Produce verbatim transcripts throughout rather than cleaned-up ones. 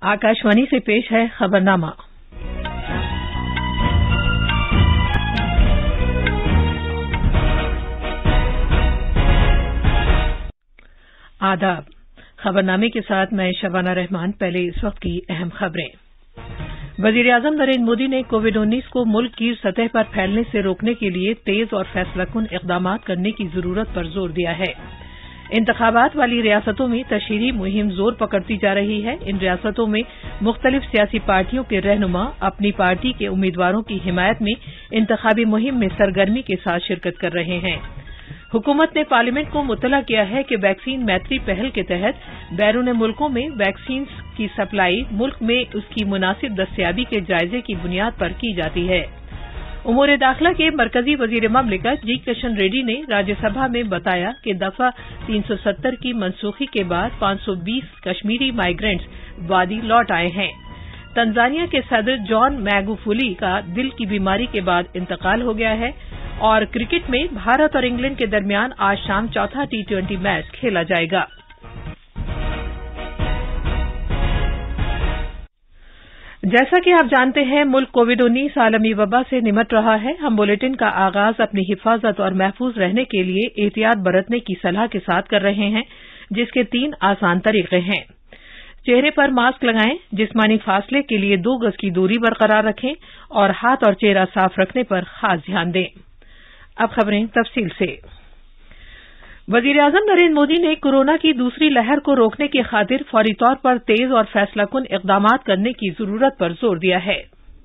आकाशवाणी से पेश है खबरनामा। आदाब। खबरनामे के साथ मैं शबाना रहमान। पहले इस वक्त की अहम खबरें। वजीर आजम नरेंद्र मोदी ने कोविड उन्नीस को मुल्क की सतह पर फैलने से रोकने के लिए तेज और फैसलाकुन इकदाम करने की जरूरत पर जोर दिया है। इंतखाबात वाली रियासतों में तशहीरी मुहिम जोर पकड़ती जा रही है। इन रियासतों में मुख्तलिफ सियासी पार्टियों के रहनुमा अपनी पार्टी के उम्मीदवारों की हिमायत में इंतखाबी मुहिम में सरगर्मी के साथ शिरकत कर रहे हैं। हुकूमत ने पार्लियामेंट को मुत्तला किया है कि वैक्सीन मैत्री पहल के तहत बैरून मुल्कों में वैक्सीन की सप्लाई मुल्क में उसकी मुनासिब दस्तयाबी के जायजे की बुनियाद पर की जाती है। उमूर दाखिला के मरकजी वजीर ममलिकत जी किशन रेड्डी ने राज्यसभा में बताया कि दफा तीन सौ सत्तर की मनसूखी के बाद पांच सौ बीस कश्मीरी माइग्रेंट्स वादी लौट आए हैं। तंजानिया के सदर जॉन मैगुफुली का दिल की बीमारी के बाद इंतकाल हो गया है। और क्रिकेट में भारत और इंग्लैंड के दरमियान आज शाम चौथा टी ट्वेंटी मैच खेला जाएगा। जैसा कि आप जानते हैं, मुल्क कोविड उन्नीस आलमी वबा से निमट रहा है। हम बुलेटिन का आगाज अपनी हिफाजत और महफूज रहने के लिए एहतियात बरतने की सलाह के साथ कर रहे हैं, जिसके तीन आसान तरीके हैं। चेहरे पर मास्क लगाएं, जिस्मानी फासले के लिए दो गज की दूरी बरकरार रखें और हाथ और चेहरा साफ रखने पर खास ध्यान दें। अब खबरें तफसील से। वजीर आजम नरेंद्र मोदी ने कोरोना की दूसरी लहर को रोकने की खातिर फौरी तौर पर तेज और फैसलाकुन इकदाम करने की जरूरत पर जोर दिया है।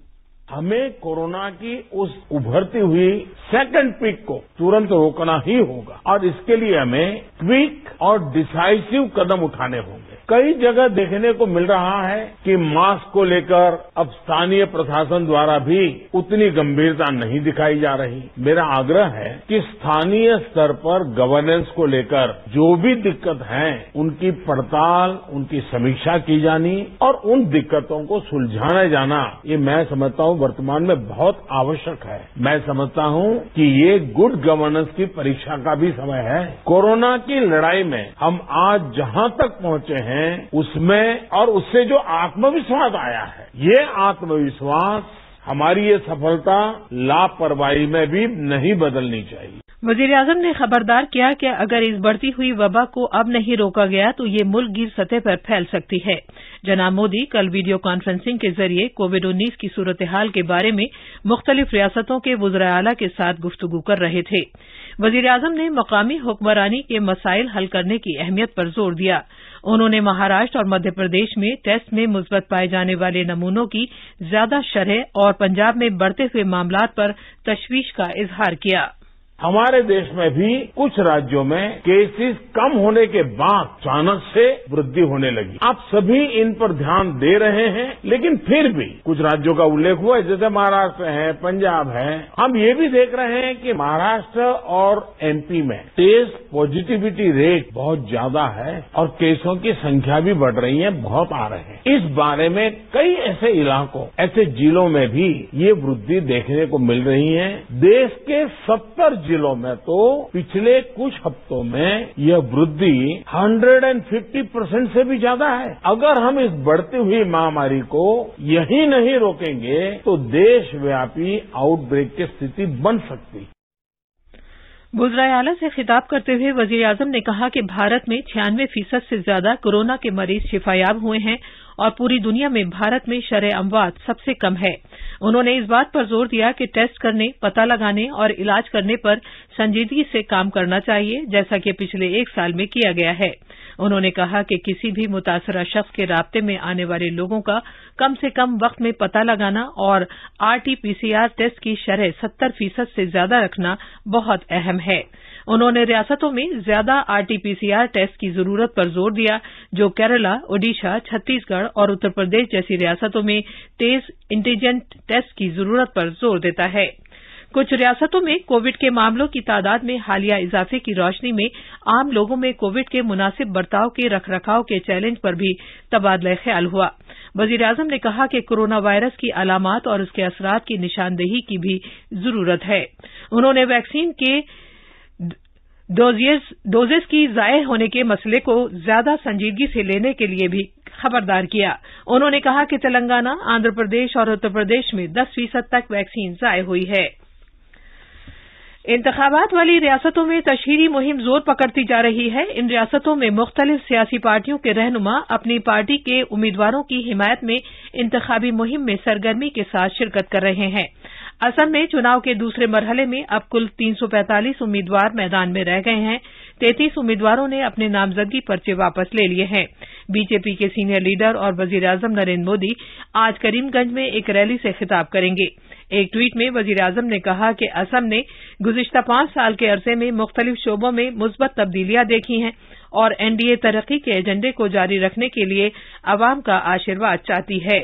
हमें कोरोना की उस उभरती हुई सेकंड पीक को तुरंत रोकना ही होगा और इसके लिए हमें क्विक और डिसाइसिव कदम उठाने होंगे। कई जगह देखने को मिल रहा है कि मास्क को लेकर अब स्थानीय प्रशासन द्वारा भी उतनी गंभीरता नहीं दिखाई जा रही। मेरा आग्रह है कि स्थानीय स्तर पर गवर्नेंस को लेकर जो भी दिक्कत है उनकी पड़ताल, उनकी समीक्षा की जानी और उन दिक्कतों को सुलझाया जाना, ये मैं समझता हूं वर्तमान में बहुत आवश्यक है। मैं समझता हूं कि ये गुड गवर्नेंस की परीक्षा का भी समय है। कोरोना की लड़ाई में हम आज जहां तक पहुंचे हैं उसमें और उससे जो आत्मविश्वास आया है, ये आत्मविश्वास हमारी ये सफलता लापरवाही में भी नहीं बदलनी चाहिए। वजीर आजम ने खबरदार किया कि अगर इस बढ़ती हुई वबा को अब नहीं रोका गया तो ये मुल्क गिर सतह पर फैल सकती है। जनाब मोदी कल वीडियो कॉन्फ्रेंसिंग के जरिए कोविड उन्नीस की सूरत हाल के बारे में मुख्तलिफ रियासतों के वुज़रा आला के साथ गुफ्तगू कर रहे थे। वजीर आजम ने मकामी हुक्मरानी के मसाइल हल करने की अहमियत पर जोर दिया। उन्होंने महाराष्ट्र और मध्य प्रदेश में टेस्ट में मुस्बत पाए जाने वाले नमूनों की ज्यादा शरह और पंजाब में बढ़ते हुए मामलात पर तशवीश का इजहार किया। हमारे देश में भी कुछ राज्यों में केसेस कम होने के बाद अचानक से वृद्धि होने लगी। आप सभी इन पर ध्यान दे रहे हैं, लेकिन फिर भी कुछ राज्यों का उल्लेख हुआ है, जैसे महाराष्ट्र है, पंजाब है। हम ये भी देख रहे हैं कि महाराष्ट्र और एमपी में टेस्ट पॉजिटिविटी रेट बहुत ज्यादा है और केसों की संख्या भी बढ़ रही है, बहुत आ रहे हैं। इस बारे में कई ऐसे इलाकों, ऐसे जिलों में भी ये वृद्धि देखने को मिल रही है। देश के सत्तर जिलों में तो पिछले कुछ हफ्तों में यह वृद्धि एक सौ पचास परसेंट से भी ज्यादा है। अगर हम इस बढ़ती हुई महामारी को यही नहीं रोकेंगे तो देशव्यापी आउटब्रेक की स्थिति बन सकती है। वुज़रा आला से खिताब करते हुए वजीर आजम ने कहा कि भारत में छियानवे फीसद से ज्यादा कोरोना के मरीज शिफायाब हुए हैं और पूरी दुनिया में भारत में शरह अमवात सबसे कम है। उन्होंने इस बात पर जोर दिया कि टेस्ट करने, पता लगाने और इलाज करने पर संजीदगी से काम करना चाहिए, जैसा कि पिछले एक साल में किया गया है। उन्होंने कहा कि किसी भी मुतासरा शख्स के राब्ते में आने वाले लोगों का कम से कम वक्त में पता लगाना और आरटीपीसीआर टेस्ट की शरह सत्तर फीसद से ज्यादा रखना बहुत अहम है। उन्होंने रियासतों में ज्यादा आरटीपीसीआर टेस्ट की जरूरत पर जोर दिया, जो केरला, ओडिशा, छत्तीसगढ़ और उत्तर प्रदेश जैसी रियासतों में तेज एंटीजन टेस्ट की जरूरत पर जोर देता है। कुछ रियासतों में कोविड के मामलों की तादाद में हालिया इजाफे की रोशनी में आम लोगों में कोविड के मुनासिब बर्ताव के रखरखाव के चैलेंज पर भी तबादला ख्याल हुआ। वजीर आजम ने कहा कि कोरोना वायरस की अलामात और उसके असरात की निशानदेही की भी जरूरत है। उन्होंने वैक्सीन के डोजेस डोजेस की जाये होने के मसले को ज्यादा संजीदगी से लेने के लिए भी खबरदार किया। उन्होंने कहा कि तेलंगाना, आंध्र प्रदेश और उत्तर प्रदेश में दस फीसद तक वैक्सीन जाये हुई है। इंतखाबात वाली रियासतों में तशहीरी मुहिम जोर पकड़ती जा रही है। इन रियासतों में मुख्तलिफ सियासी पार्टियों के रहनुमा अपनी पार्टी के उम्मीदवारों की हिमायत में इंतखाबी मुहिम में सरगर्मी के साथ शिरकत कर रहे हैं। असम में चुनाव के दूसरे मरहले में अब कुल तीन सौ पैंतालीस उम्मीदवार मैदान में रह गए हैं। तैंतीस उम्मीदवारों ने अपने नामजदगी पर्चे वापस ले लिए हैं। बीजेपी के सीनियर लीडर और वजीर आजम नरेंद्र मोदी आज करीमगंज में एक रैली से खिताब करेंगे। एक ट्वीट में वजीर आजम ने कहा कि असम ने गुज़िश्ता पांच साल के अरसे में मुख्तलिफ शोबों में मुस्बत तब्दीलियां देखी हैं और एनडीए तरक्की के एजेंडे को जारी रखने के लिए अवाम का आशीर्वाद चाहती है।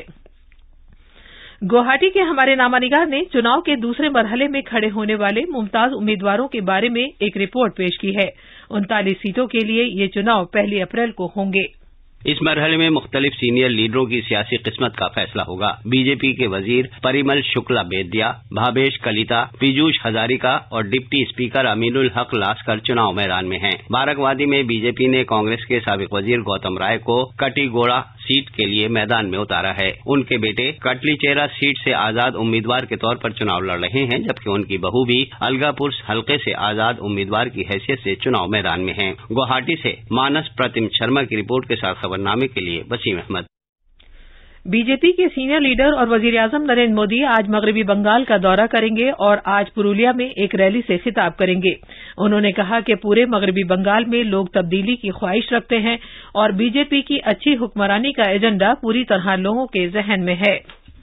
गुवाहाटी के हमारे नामानिगार ने चुनाव के दूसरे मरहले में खड़े होने वाले मुमताज उम्मीदवारों के बारे में एक रिपोर्ट पेश की है। उनतालीस सीटों के लिए ये चुनाव पहली अप्रैल को होंगे। इस मरहले में मुख्तलिफ सीनियर लीडरों की सियासी किस्मत का फैसला होगा। बीजेपी के वजीर परिमल शुक्ला बेदिया, भावेश कलिता, पीयूष हजारिका और डिप्टी स्पीकर अमीनुल हक लास्कर चुनाव मैदान में हैं। बाराकवादी में बीजेपी ने कांग्रेस के साबिक वजीर गौतम राय को कटीगोड़ा सीट के लिए मैदान में उतारा है। उनके बेटे कटलीचेरा सीट से आजाद उम्मीदवार के तौर पर चुनाव लड़ रहे हैं, जबकि उनकी बहू भी अलगापुर हल्के से आजाद उम्मीदवार की हैसियत से चुनाव मैदान में है। गुवाहाटी से मानस प्रतिम शर्मा की रिपोर्ट के साथ खबरनामे के लिए वसीम अहमद। बीजेपी के सीनियर लीडर और वजीर आजम नरेंद्र मोदी आज मगरबी बंगाल का दौरा करेंगे और आज पुरुलिया में एक रैली से खिताब करेंगे। उन्होंने कहा कि पूरे मगरबी बंगाल में लोग तब्दीली की ख्वाहिश रखते हैं और बीजेपी की अच्छी हुक्मरानी का एजेंडा पूरी तरह लोगों के जहन में है।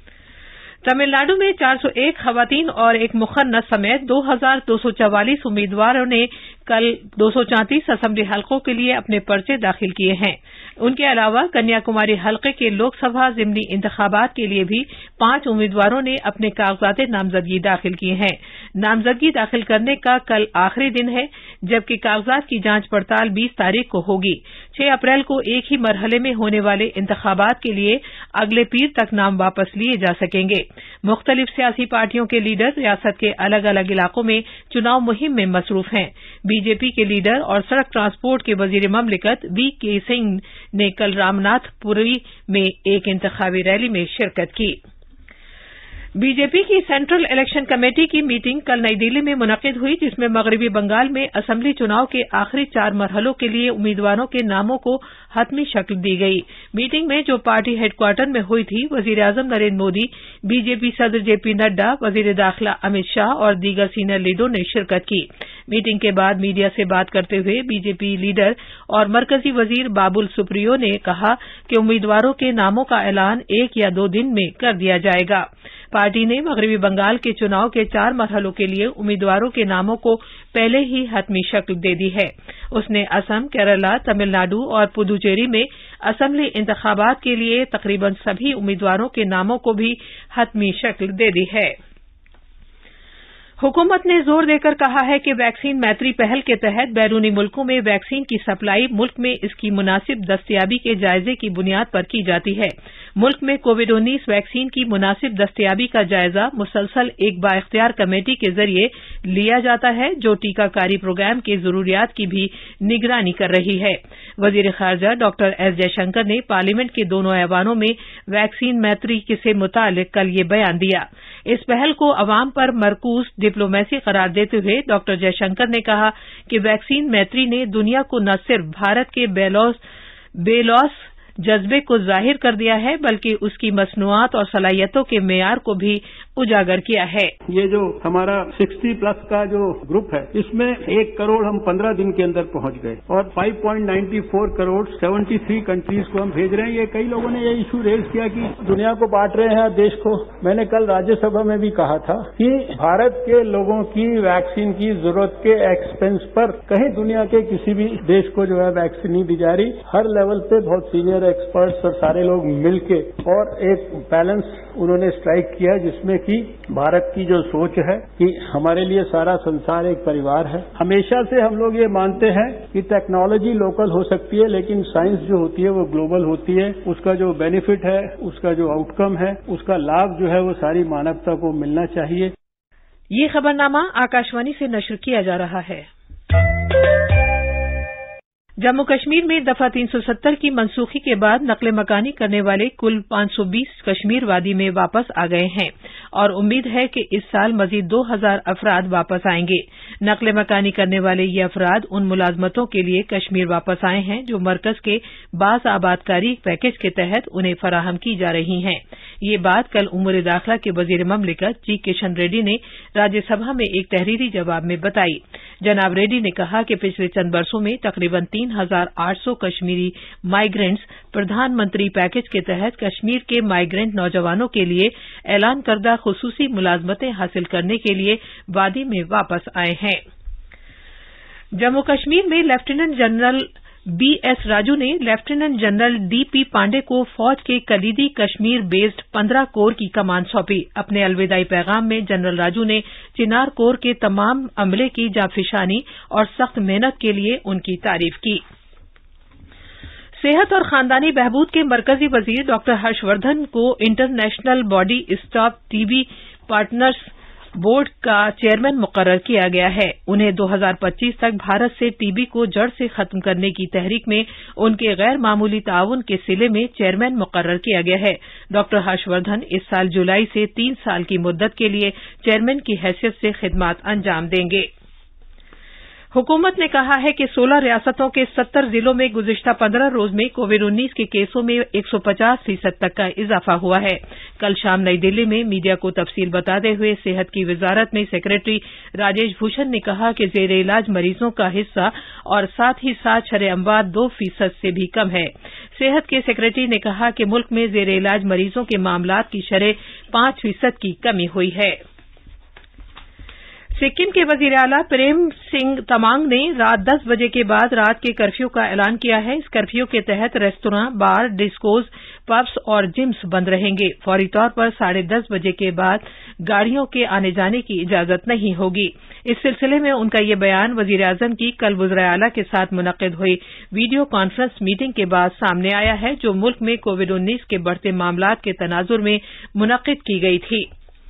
तमिलनाडु में चार सौ एक खवातीन और एक मुखन्नस समेत दो हजार दो सौ चवालीस उम्मीदवारों ने कल दो सौ चौंतीस असेंबली हल्कों के लिए अपने पर्चे दाखिल किए हैं। उनके अलावा कन्याकुमारी हल्के के लोकसभा जिमनी इंतखाबात के लिए भी पांच उम्मीदवारों ने अपने कागजात नामजदगी दाखिल किए हैं। नामजदगी दाखिल करने का कल आखिरी दिन है, जबकि कागजात की जांच पड़ताल बीस तारीख को होगी। छह अप्रैल को एक ही मरहले में होने वाले इंतखाबात के लिए अगले पीर तक नाम वापस लिए जा सकेंगे। मुख्तलिफ सियासी पार्टियों के लीडर रियासत के अलग अलग इलाकों में चुनाव मुहिम में मसरूफ हैं। बीजेपी के लीडर और सड़क ट्रांसपोर्ट के वजीर ममलिकत वी के सिंह ने कल रामनाथपुरी में एक इंतखाबी रैली में शिरकत की। बीजेपी की सेंट्रल इलेक्शन कमेटी की मीटिंग कल नई दिल्ली में मुनक्किद हुई, जिसमें मगरबी बंगाल में असेंबली चुनाव के आखिरी चार मरहलों के लिए उम्मीदवारों के नामों को हतमी शक्ल दी गई। मीटिंग में जो पार्टी हेडक्वार्टर में हुई थी, वजीर आजम नरेंद्र मोदी, बीजेपी सदर जेपी नड्डा, वजीर दाखिला अमित शाह और दीगर सीनियर लीडरों ने शिरकत की। मीटिंग के बाद मीडिया से बात करते हुए बीजेपी लीडर और मरकजी वजीर बाबुल सुप्रियो ने कहा कि उम्मीदवारों के नामों का ऐलान एक या दो दिन में कर दिया जाएगा। पार्टी ने मगरबी बंगाल के चुनाव के चार मरहलों के लिए उम्मीदवारों के नामों को पहले ही हतमी शक्ल दे दी है। उसने असम, केरला, तमिलनाडु और पुदुचेरी में असेंबली इंतखाबात के लिए तकरीबन सभी उम्मीदवारों के नामों को भी हतमी शक्ल दे दी है। हुकूमत ने जोर देकर कहा है कि वैक्सीन मैत्री पहल के तहत बैरूनी मुल्कों में वैक्सीन की सप्लाई मुल्क में इसकी मुनासिब दस्तयाबी के जायजे की बुनियाद पर की जाती है। मुल्क में कोविड उन्नीस वैक्सीन की मुनासिब दस्तयाबी का जायजा मुसलसल एक बाइख्तियार कमेटी के जरिए लिया जाता है, जो टीकाकारी प्रोग्राम की जरूरियात की भी निगरानी कर रही है। वजीर खारजा डॉक्टर एस जयशंकर ने पार्लियामेंट के दोनों ऐवानों में वैक्सीन मैत्री से मुतालिक कल ये बयान दिया। इस पहल को अवाम पर मरकूज डिप्लोमेसी करार देते हुए डॉक्टर जयशंकर ने कहा कि वैक्सीन मैत्री ने दुनिया को न सिर्फ भारत के बेलौस बेलौस जज्बे को जाहिर कर दिया है, बल्कि उसकी मसनूआत और सलाहियतों के मेयार को भी उजागर किया है। ये जो हमारा साठ प्लस का जो ग्रुप है, इसमें एक करोड़ हम पंद्रह दिन के अंदर पहुंच गए और पाँच पॉइंट नौ चार करोड़ तिहत्तर कंट्रीज को हम भेज रहे हैं। ये कई लोगों ने ये इशू रेज किया कि दुनिया को बांट रहे हैं देश को। मैंने कल राज्यसभा में भी कहा था कि भारत के लोगों की वैक्सीन की जरूरत के एक्सपेंस पर कहीं दुनिया के किसी भी देश को जो है वैक्सीन नहीं दी जा रही। हर लेवल पे बहुत सीनियर एक्सपर्ट्स और सारे लोग मिलके और एक बैलेंस उन्होंने स्ट्राइक किया, जिसमें कि भारत की जो सोच है कि हमारे लिए सारा संसार एक परिवार है। हमेशा से हम लोग ये मानते हैं कि टेक्नोलॉजी लोकल हो सकती है, लेकिन साइंस जो होती है वो ग्लोबल होती है। उसका जो बेनिफिट है, उसका जो आउटकम है, उसका लाभ जो है वो सारी मानवता को मिलना चाहिए। ये खबरनामा आकाशवाणी से नश्र किया जा रहा है। जम्मू कश्मीर में दफा तीन सौ सत्तर की मनसूखी के बाद नकले मकानी करने वाले कुल पांच सौ बीस कश्मीर वादी में वापस आ गए हैं और उम्मीद है कि इस साल मजीद दो हजार अफराद वापस आएंगे। नकले मकानी करने वाले ये अफराद उन मुलाजमतों के लिए कश्मीर वापस आए हैं जो मरकज के बास आबादकारी पैकेज के तहत उन्हें फराहम की जा रही हैं। ये बात कल उमूर दाखिला के वजीर ममलिकत जी किशन रेड्डी ने राज्यसभा में एक तहरीरी जवाब में बताई। जनाब रेड्डी ने कहा कि पिछले चंद वर्षों में तकरीबन तीन हजार आठ सौ कश्मीरी माइग्रेंट्स प्रधानमंत्री पैकेज के तहत कश्मीर के माइग्रेंट नौजवानों के लिए ऐलान करदा खुसूसी मुलाजमतें हासिल करने के लिए वादी में वापस आए हैं। जम्मू कश्मीर में lieutenant general B S Raju ने lieutenant general D P Pande को फौज के कलीदी कश्मीर बेस्ड पंद्रह कोर की कमान सौंपी। अपने अलविदाई पैगाम में जनरल राजू ने चिनार कोर के तमाम अमले की जांफिशानी और सख्त मेहनत के लिए उनकी तारीफ की। सेहत और खानदानी बहबूद के मरकजी वजीर डॉक्टर हर्षवर्धन को international body stop TB partners board का चेयरमैन मुकर्रर किया गया है। उन्हें दो हजार पच्चीस तक भारत से टीबी को जड़ से खत्म करने की तहरीक में उनके गैर मामूली ताउन के सिले में चेयरमैन मुकर्रर किया गया है। डॉक्टर हर्षवर्धन इस साल जुलाई से तीन साल की मुद्दत के लिए चेयरमैन की हैसियत से खिदमात अंजाम देंगे। हुकूमत ने कहा है कि सोलह रियासतों के सत्तर जिलों में गुज़िश्ता पंद्रह रोज में कोविड उन्नीस के केसों में एक सौ पचास फीसद तक का इजाफा हुआ है। कल शाम नई दिल्ली में मीडिया को तफसील बताते हुए सेहत की वजारत में सेक्रेटरी राजेश भूषण ने कहा कि जेर इलाज मरीजों का हिस्सा और साथ ही साथ शरह अमवात दो फीसद से भी कम है। सेहत के सेक्रेटरी ने कहा कि मुल्क में जेर इलाज मरीजों के मामलात की शरह पांच फीसद की कमी हुई है। सिक्किम के वजीर आला प्रेम सिंह तमांग ने रात दस बजे के बाद रात के कर्फ्यू का ऐलान किया है। इस कर्फ्यू के तहत रेस्तरां, बार, डिस्कोज, पब्स और जिम्स बंद रहेंगे। फौरी तौर पर साढ़े दस बजे के बाद गाड़ियों के आने जाने की इजाजत नहीं होगी। इस सिलसिले में उनका ये बयान वजीर आजम की कल वज़ीर आला के साथ मुनक़िद हुई वीडियो कॉन्फ्रेंस मीटिंग के बाद सामने आया है, जो मुल्क में कोविड उन्नीस के बढ़ते मामलात के तनाजुर में मुनक़िद की गई थी।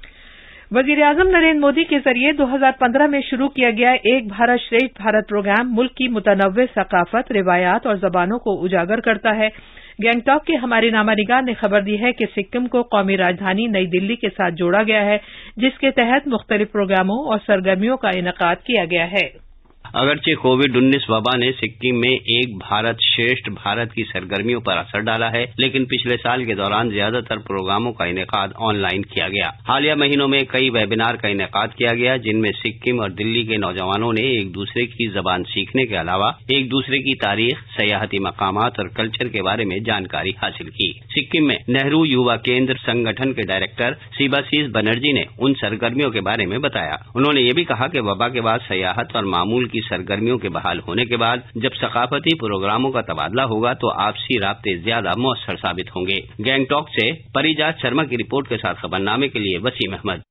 वजीर आजम नरेंद्र मोदी के जरिए दो हजार पंद्रह में शुरू किया गया एक भारत श्रेष्ठ भारत प्रोग्राम मुल्क की मुतनव्वे सकाफत, रिवायात और जबानों को उजागर करता है। गैंगटॉक के हमारे नामानिगार ने खबर दी है कि सिक्किम को कौमी राजधानी नई दिल्ली के साथ जोड़ा गया है, जिसके तहत मुख्तलिफ प्रोग्रामों और सरगर्मियों का इनेकाद किया गया है। अगरचे कोविड उन्नीस वबा ने सिक्किम में एक भारत श्रेष्ठ भारत की सरगर्मियों पर असर डाला है, लेकिन पिछले साल के दौरान ज्यादातर प्रोग्रामों का इनेकाद ऑनलाइन किया गया। हालिया महीनों में कई वेबिनार का इनेकाद किया गया, जिनमें सिक्किम और दिल्ली के नौजवानों ने एक दूसरे की जबान सीखने के अलावा एक दूसरे की तारीख, सयाहती मकामात और कल्चर के बारे में जानकारी हासिल की। सिक्किम में नेहरू युवा केंद्र संगठन के डायरेक्टर सिबासीस बनर्जी ने उन सरगर्मियों के बारे में बताया। उन्होंने ये भी कहा कि वबा के बाद सयाहत और मामूल की सरगर्मियों के बहाल होने के बाद जब सकाफती प्रोग्रामों का तबादला होगा तो आपसी राब्ते ज्यादा मौसर साबित होंगे। गैंगटॉक से परिजात शर्मा की रिपोर्ट के साथ खबरनामे के लिए वसीम अहमद।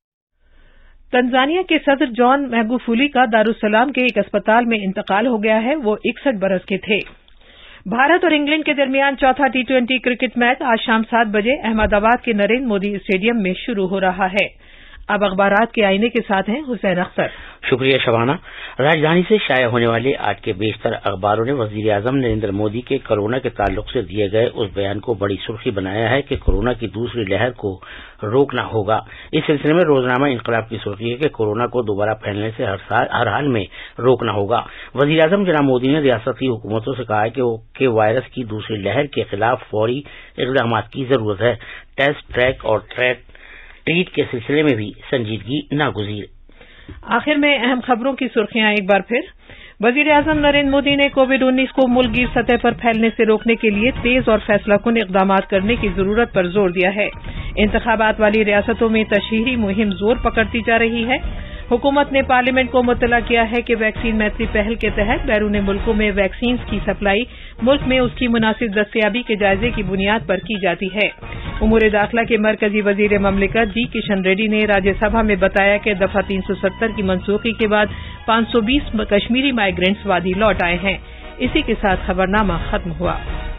तंजानिया के सदर जॉन मैगुफुली का दारुसलाम के एक अस्पताल में इंतकाल हो गया है। वो इकसठ बरस के थे। भारत और इंग्लैंड के दरमियान चौथा टी ट्वेंटी क्रिकेट मैच आज शाम सात बजे अहमदाबाद के नरेंद्र मोदी स्टेडियम में शुरू हो रहा है। अब अखबारात के आईने के साथ हैं हुसैन अख्तर। शुक्रिया शबाना। राजधानी से शाया होने वाले आज के बेशतर अखबारों ने वजीर आजम नरेंद्र मोदी के कोरोना के ताल्लुक से दिए गए उस बयान को बड़ी सुर्खी बनाया है कि कोरोना की दूसरी लहर को रोकना होगा। इस सिलसिले में रोजनामा इंकलाब की सुर्खी है कि कोरोना को दोबारा फैलने से हर साल हर हाल में रोकना होगा। वजीर आजम जनाब मोदी ने रियासती हुकूमतों से कहा है कि, कि वायरस की दूसरी लहर के खिलाफ फौरी इकदाम की जरूरत है। टेस्ट, ट्रैक और ट्रैक ट्रीट के सिलसिले में भी संजीदगी नागुज़ीर। आखिर में अहम खबरों की सुर्खियां एक बार फिर। वजीर आजम नरेंद्र मोदी ने कोविड उन्नीस को मुल्कगीर सतह पर फैलने से रोकने के लिए तेज और फैसलाकुन इकदाम करने की जरूरत पर जोर दिया है। इंतखाबात वाली रियासतों में तशहीरी मुहिम जोर पकड़ती जा रही है। हुकूमत ने पार्लियामेंट को मुत्तला किया है कि वैक्सीन मैत्री पहल के तहत बैरून मुल्कों में वैक्सीन की सप्लाई मुल्क में उसकी मुनासिब दस्तयाबी के जायजे की बुनियाद पर की जाती है। उमूर दाखिला के मरकजी वजीर ममलिकत जी किशन रेड्डी ने राज्यसभा में बताया कि दफा तीन सौ सत्तर की मनसूखी के बाद पांच सौ बीस कश्मीरी माइग्रेंट्स वादी लौट आए हैं। इसी के साथ खबरनामा खत्म हुआ।